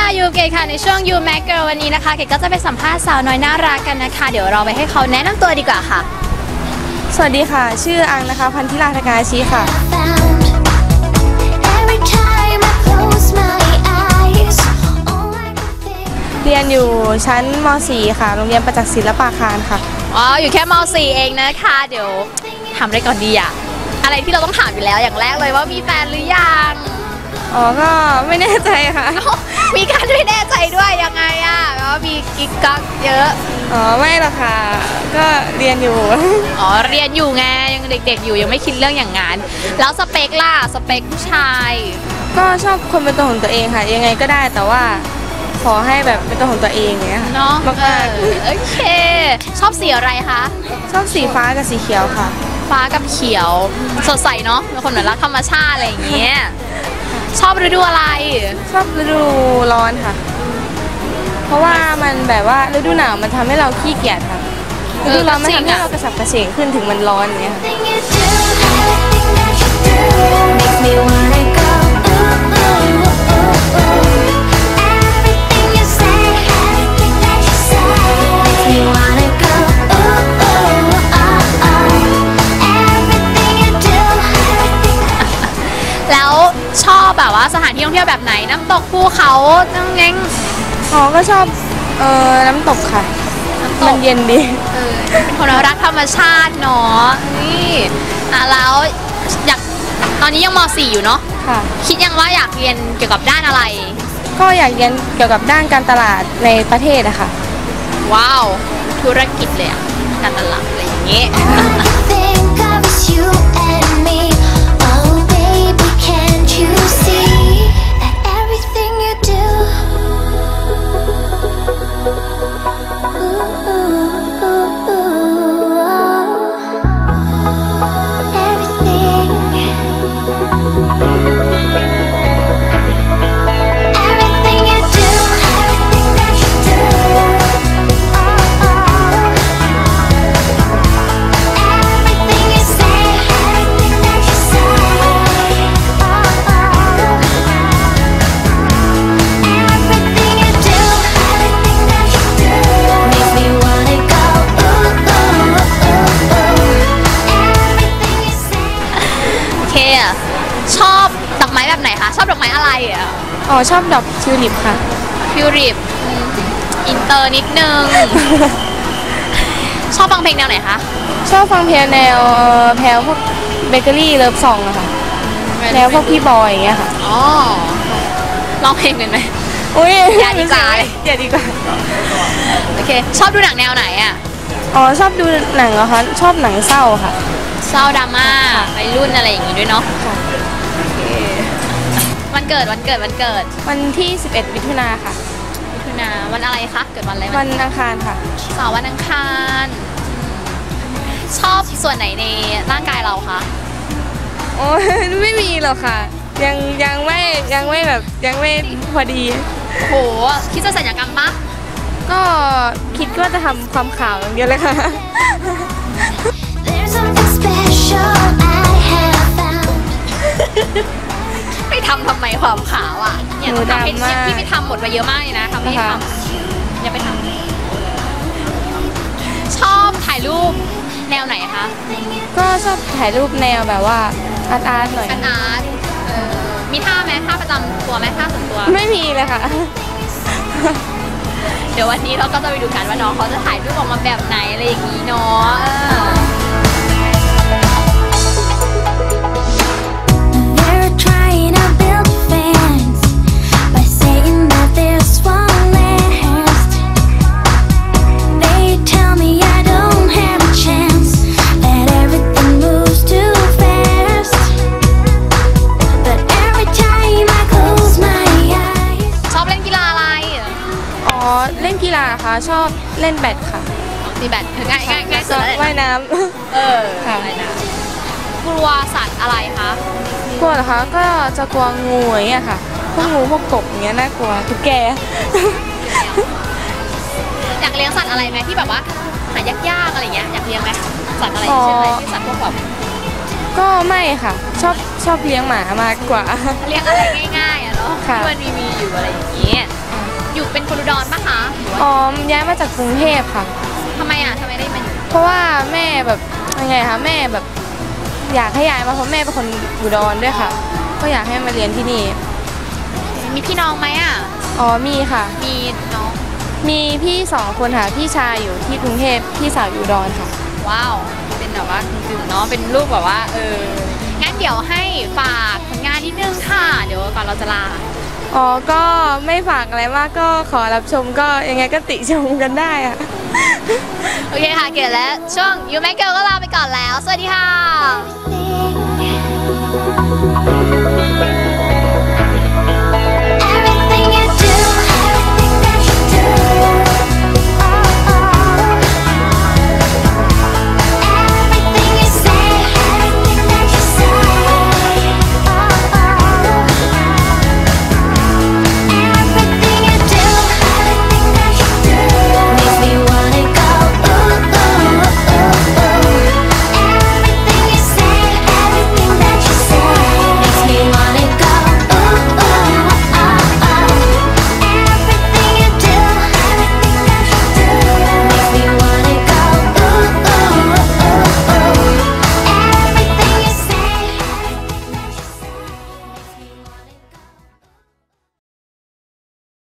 อยู่เกดค่ะในช่วง You Mac Girl วันนี้นะคะเกดก็จะไปสัมภาษณ์สาวน้อยน่ารักกันนะคะเดี๋ยวเราไปให้เขาแนะนำตัวดีกว่าค่ะสวัสดีค่ะชื่ออังนะคะพันธิราธกาชีค่ะเรียนอยู่ชั้นม .4 ค่ะโรงเรียนประจักษ์ศิลปาคารค่ะอ๋ออยู่แค่ม .4 เองนะคะเดี๋ยวทำอะไรก่อนดีอะอะไรที่เราต้องถามอยู่แล้วอย่างแรกเลยว่ามีแฟนหรือยังอ๋อก็ไม่แน่ใจค่ะมีการไม่แน่ใจด้วยยังไงอะว่ามีกิ๊กกักเยอะอ๋อไม่หรอกค่ะก็เรียนอยู่อ๋อเรียนอยู่ไงยังเด็กๆอยู่ยังไม่คิดเรื่องอย่างนั้นแล้วสเปคล่ะสเปคผู้ชายก็ชอบคนเป็นตัวของตัวเองค่ะยังไงก็ได้แต่ว่าขอให้แบบเป็นตัวของตัวเองเนี้ยเนาะมากโอเคชอบสีอะไรคะชอบสีฟ้ากับสีเขียวค่ะฟ้ากับเขียวสดใสเนาะเป็นคนเหมือนรักธรรมชาติอะไรอย่างเงี้ยชอบฤดูอะไรชอบฤดูร้อนค่ะเพราะว่ามันแบบว่าฤดูหนาวมันทำให้เราขี้เกียจค่ะฤดูร้อนมันทำให้เรากระสับกระเฉงขึ้นถึงมันร้อนอย่างเงี้ยแล้วชอบแบบว่าสถานที่ท่องเที่ยวแบบไหนน้ำตกภูเขาน้ำเง้งอ๋อก็ชอบน้ำตกค่ะมันเย็นดีเป็นคนรักธรรมชาติเนาะนี่แล้วอยากตอนนี้ยังม .4 อยู่เนาะค่ะคิดยังว่าอยากเรียนเกี่ยวกับด้านอะไรก็อยากเรียนเกี่ยวกับด้านการตลาดในประเทศอะค่ะว้าวธุรกิจเลยอะการตลาดอะไรอย่างเงี้ยชอบดอกไม้แบบไหนคะชอบดอกไม้อะไรอ่ะอ๋อชอบดอกทิวลิปค่ะทิวลิปอินเตอร์นิดนึงชอบฟังเพลงแนวไหนคะชอบฟังเพลงแนวแพลวพวกเบเกอรี่เลิฟซองอะค่ะแนวพวกพี่บอยอย่างเงี้ยค่ะอ๋อร้องเพลงเป็นไหมอุ้ยอย่าดีกว่าอย่าดีกว่าโอเคชอบดูหนังแนวไหนอ่ะอ๋อชอบดูหนังเหรอคะชอบหนังเศร้าค่ะเศร้าดราม่าวัยรุ่นอะไรอย่างงี้ด้วยเนาะวันเกิดวันที่11 มิถุนาค่ะมิถุนาวันอะไรคะเกิดวันอะไรวันอังคารค่ะเสาร์วันอังคารชอบส่วนไหนในร่างกายเราคะโอ้ไม่มีหรอกค่ะยังไม่แบบยังไม่พอดีโหคิดจะศัลยกรรมปะก็คิดว่าจะทำความขาวอย่างเดียวเลยค่ะไปทำไมความขาวอ่ะเนี่ยต้องทำให้พี่ไปทำหมดไปเยอะมากเลยนะทำไม่ทำอย่าไปทำชอบถ่ายรูปแนวไหนคะก็ชอบถ่ายรูปแนวแบบว่าอาร์ตหน่อยอาร์ตมีท่าไหมท่าประจำตัวไหมท่าส่วนตัวไม่มีเลยค่ะเดี๋ยววันนี้เราก็จะไปดูกันว่าน้องเขาจะถ่ายรูปออกมาแบบไหนอะไรอย่างนี้เนาะเล่นกีฬาค่ะชอบเล่นแบดค่ะตีแบดง่ายสุดเลยว่ายน้ำค่ะว่ายน้ำกลัวสัตว์อะไรคะกลัวเหรอคะก็จะกลัวงูอย่างเงี้ยค่ะพวกงูพวกกบอย่างเงี้ยน่ากลัวตุ๊กแกอยากเลี้ยงสัตว์อะไรไหมที่แบบว่าหายากๆอะไรเงี้ยอยากเลี้ยงไหมสัตว์อะไรเช่นอะไรที่สัตว์พวกแบบก็ไม่ค่ะชอบเลี้ยงหมามากกว่าเลี้ยงอะไรง่ายๆอะเนาะที่มันมีอยู่อะไรอย่างเงี้ยอยู่เป็นคนอุดรปะคะอ๋อย้ายมาจากกรุงเทพค่ะทำไมอ่ะทำไมได้มาอยู่เพราะว่าแม่แบบยังไงคะแม่แบบอยากให้ย้ายมาเพราะแม่เป็นคนอุดรด้วยค่ะ ก็อยากให้มาเรียนที่นี่มีพี่น้องไหมอ่ะอ๋อมีค่ะมีน้องมีพี่2 คนค่ะพี่ชายอยู่ที่กรุงเทพพี่สาวอยู่อุดรค่ะว้าวเป็นแบบว่ากึ่งๆเนาะเป็นลูกแบบว่างั้นเดี๋ยวให้ฝากผลงานนิดนึงค่ะเดี๋ยวก่อนเราจะลาอ๋อก็ไม่ฝากอะไรมากก็ขอรับชมก็ยังไงก็ติชมกันได้อะโอเคค่ะเกดและช่วงยูแมกเกิลก็ลาไปก่อนแล้วสวัสดีค่ะ